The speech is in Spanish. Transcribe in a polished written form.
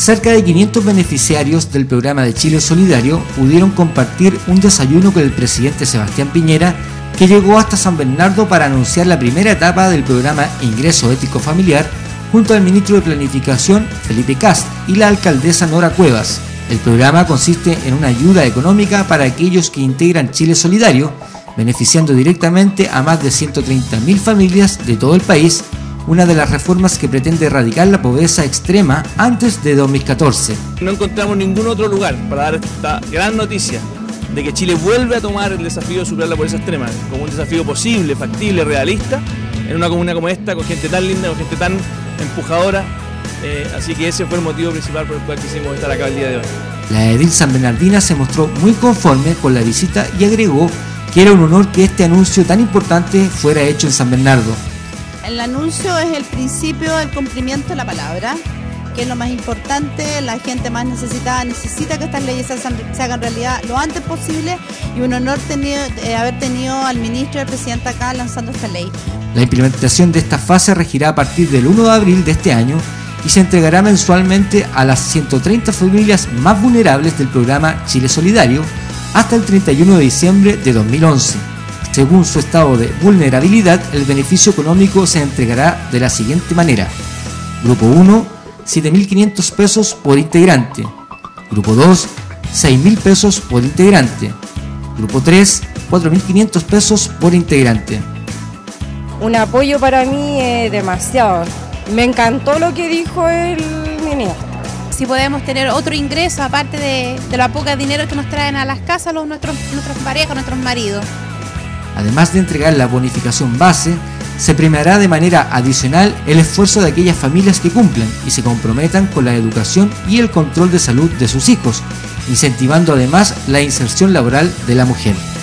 Cerca de 500 beneficiarios del programa de Chile Solidario pudieron compartir un desayuno con el presidente Sebastián Piñera, que llegó hasta San Bernardo para anunciar la primera etapa del programa Ingreso Ético Familiar junto al ministro de Planificación Felipe Kast y la alcaldesa Nora Cuevas. El programa consiste en una ayuda económica para aquellos que integran Chile Solidario, beneficiando directamente a más de 130.000 familias de todo el país, una de las reformas que pretende erradicar la pobreza extrema antes de 2014. No encontramos ningún otro lugar para dar esta gran noticia de que Chile vuelve a tomar el desafío de superar la pobreza extrema como un desafío posible, factible, realista, en una comuna como esta, con gente tan linda, con gente tan empujadora. Así que ese fue el motivo principal por el cual quisimos estar acá el día de hoy. La edil sanbernardina se mostró muy conforme con la visita y agregó que era un honor que este anuncio tan importante fuera hecho en San Bernardo. El anuncio es el principio del cumplimiento de la palabra, que es lo más importante. La gente más necesitada necesita que estas leyes se hagan realidad lo antes posible, y un honor haber tenido al ministro y al presidente acá lanzando esta ley. La implementación de esta fase regirá a partir del 1 de abril de este año y se entregará mensualmente a las 130 familias más vulnerables del programa Chile Solidario hasta el 31 de diciembre de 2011. Según su estado de vulnerabilidad, el beneficio económico se entregará de la siguiente manera: Grupo 1, 7.500 pesos por integrante. Grupo 2, 6.000 pesos por integrante. Grupo 3, 4.500 pesos por integrante. Un apoyo para mí demasiado. Me encantó lo que dijo el ministro. Si podemos tener otro ingreso aparte de la poca dinero que nos traen a las casas nuestras parejas, nuestros maridos. Además de entregar la bonificación base, se premiará de manera adicional el esfuerzo de aquellas familias que cumplan y se comprometan con la educación y el control de salud de sus hijos, incentivando además la inserción laboral de la mujer.